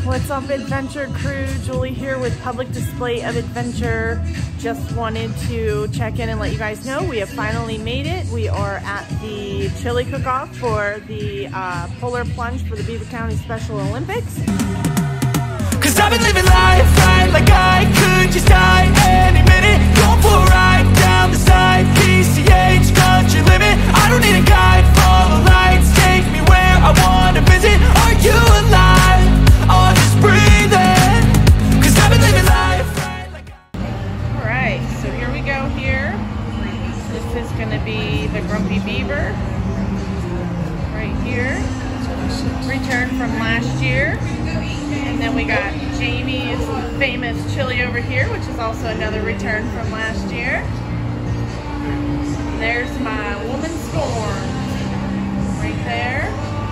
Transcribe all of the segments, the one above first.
What's up, Adventure Crew? Julie here with Public Display of Adventure. Just wanted to check in and let you guys know we have finally made it. We are at the chili cook-off for the Polar Plunge for the Beaver County Special Olympics. Cause I've been living life right like I could just die any minute. Going for a ride down the side, PCH, country limit. I don't need a guide, follow lights, take me where I wanna visit. Are you alive? Or just breathing? Cause I've been living life right like I... Alright, so here we go here. This is gonna be the Grumpy Beaver. Right here. Return from last year. And then we got Jamie's famous chili over here, which is also another return from last year. And there's my woman scorn right there.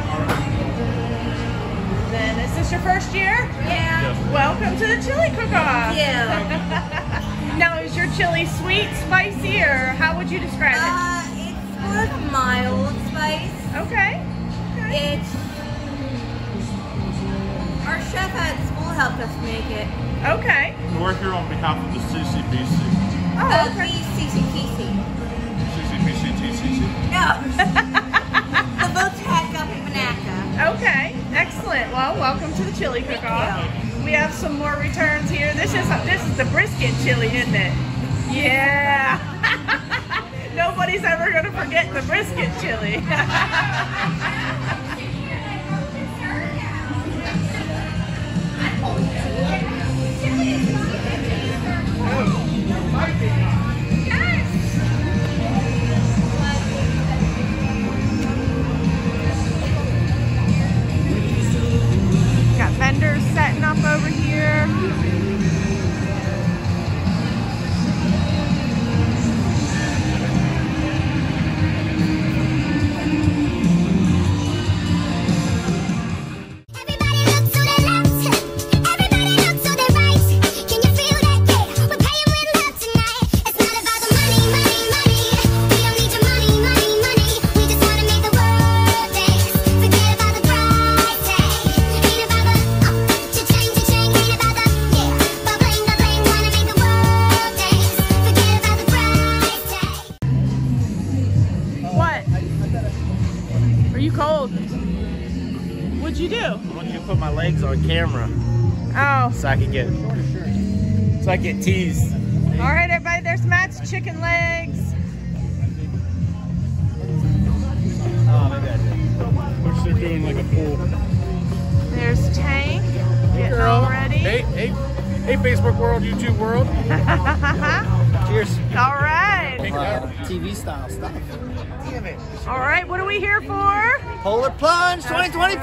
Then is this your first year? Yeah. Welcome to the chili cook-off. Yeah. Now, is your chili sweet, spicy, or how would you describe it? It's more of a mild spice. Okay. It's our chef at school helped us make it. Okay. We're here on behalf of the CCBC. Oh, okay. CCPC. CCBC, TCC. No. The Botec up in Monaca. Okay, excellent. Well, welcome to the chili cook-off. We have some more returns here. This is the brisket chili, isn't it? Yeah. Nobody's ever gonna forget the brisket chili. Got vendors setting up over here. What'd you do? I want you to put my legs on camera. Oh. So I can get teased. All right, everybody, there's Matt's chicken legs. Oh, maybe I did. Which they're doing like a pool. There's Tank getting all ready. Hey, Facebook world, YouTube world. Cheers. All right. TV style stuff. Damn it. All right, what are we here for? Polar Plunge 2024!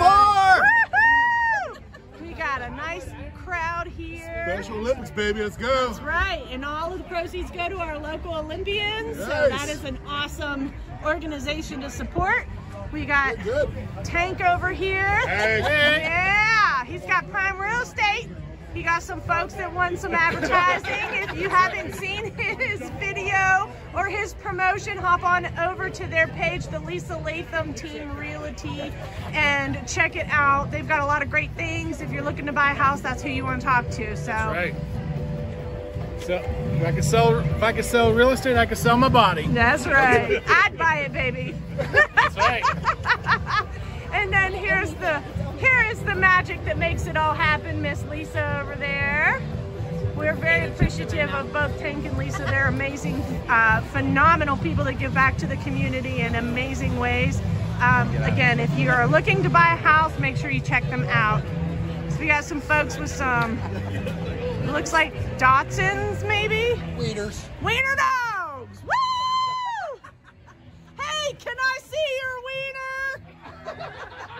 We got a nice crowd here. Special Olympics, baby, let's go. That's right, and all of the proceeds go to our local Olympians. Nice. So that is an awesome organization to support. We got Tank over here. Hey. Yeah, he's got prime real estate. He got some folks that won some advertising. If you haven't seen his video or his promotion, hop on over to their page, the Lisa Latham Team Realty, and check it out. They've got a lot of great things. If you're looking to buy a house, that's who you want to talk to. So. That's right. So if I could sell real estate, I could sell my body. That's right. I'd buy it, baby. That's right. And then here is the magic that makes it all happen, Miss Lisa over there. We're very appreciative of both Tank and Lisa. They're amazing, phenomenal people that give back to the community in amazing ways. Again, if you are looking to buy a house, make sure you check them out. So we got some folks with some, it looks like Datsuns, maybe? Wieners. Wiener dogs! Woo! Hey, can I see your wiener?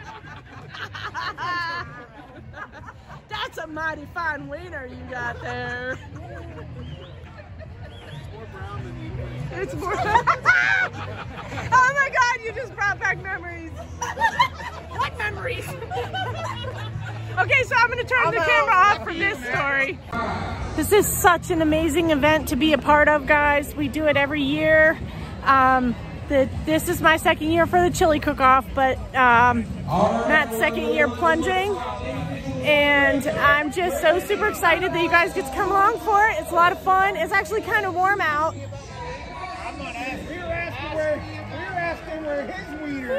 That's a mighty fine wiener you got there. It's more. Oh my God! You just brought back memories. What memories? Okay, so I'm going to turn the camera off for this story. This is such an amazing event to be a part of, guys. We do it every year. This is my second year for the chili cook-off, but Matt's second year plunging. And And I'm just so super excited that you guys get to come along for it. It's a lot of fun. It's actually kind of warm out. I'm gonna ask. We were asking where his weeder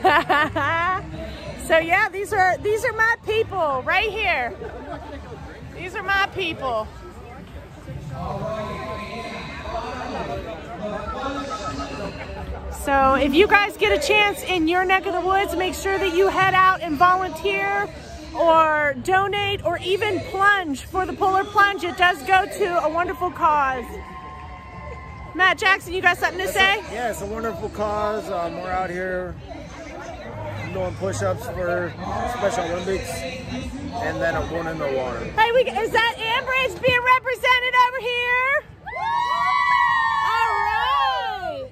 is. So yeah, these are my people right here. These are my people. So if you guys get a chance in your neck of the woods, make sure that you head out and volunteer or donate or even plunge for the Polar Plunge. It does go to a wonderful cause. Matt Jackson, you got something to say? Yeah, it's a wonderful cause. We're out here doing push-ups for Special Olympics and then one in the water. Hey, is that Ambridge being represented over here? All right.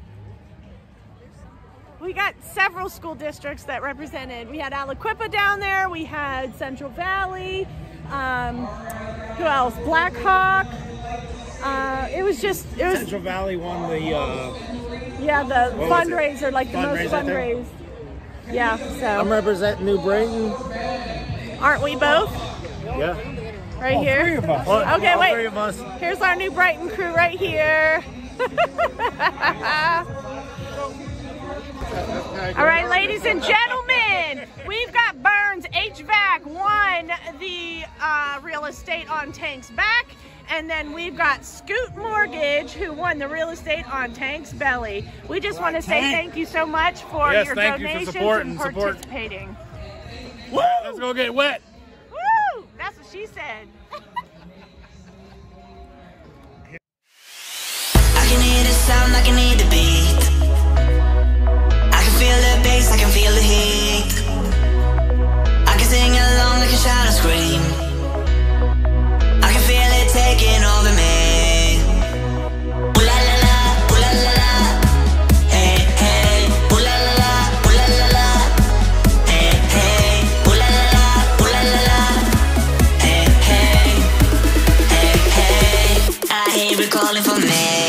We got several school districts that represented. We had Aliquippa down there. We had Central Valley. Who else? Black Hawk. It was Central Valley won the the fundraiser, like the most fundraised. Yeah, so I'm representing New Brighton. aren't we both? Yeah. Right here. 3 of us. Okay, All wait. 3 of us. Here's our New Brighton crew right here. All right, ladies and gentlemen, we've got Burns HVAC won the real estate on Tank's back. And then we've got Scoot Mortgage, who won the real estate on Tank's belly. We just want to say thank you so much for your donations and participating. Woo! Right, let's go get wet. Woo! That's what she said. I can hear the sound, I can hear the beat. I can feel the bass, I can feel the heat. I can sing along, I can shout and scream. I can feel it taking over me. Ooh la la la, ooh la la la. Hey, hey. Ooh la la la, ooh la la la. Hey, hey. Ooh la la la, ooh la la la. Hey, hey. Hey, hey. I hear it calling for me.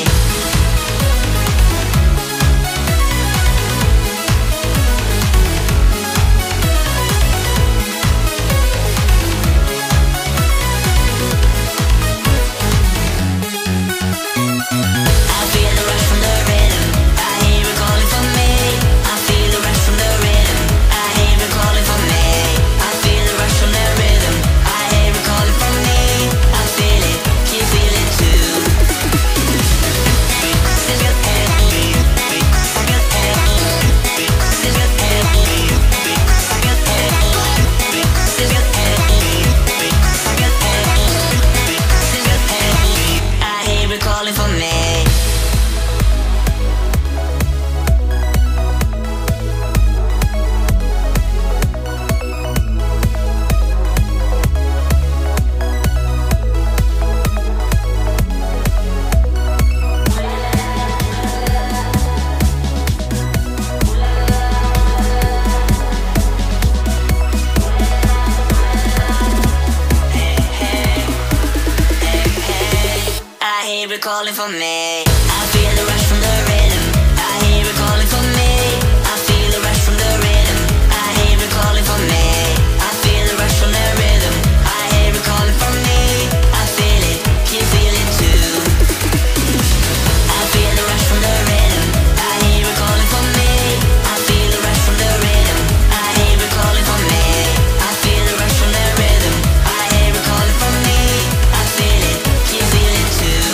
Calling for me. I feel the rush from the rhythm. I hear it calling for me. I feel the rush from the rhythm. I hear it calling for me. I feel the rush from the rhythm. I hear it calling for me. I feel it. Can you feel it too? I feel the rush from the rhythm. I hear it calling for me. I feel the rush from the rhythm. I hear it calling for me. I feel the rush from the rhythm. I hear it calling for me. I feel it. Can you feel it too?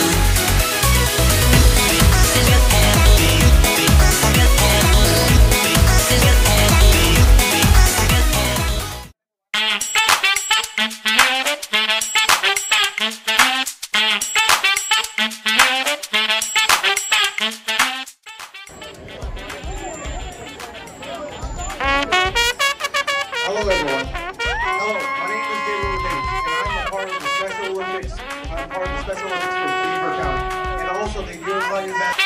Hello everyone. Hello, my name is Beaver River, and I'm a part of the Special Olympics. I'm part of the Special Olympics for Beaver County, and also the Unified Match.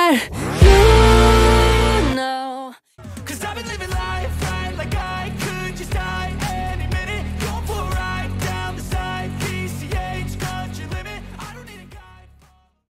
that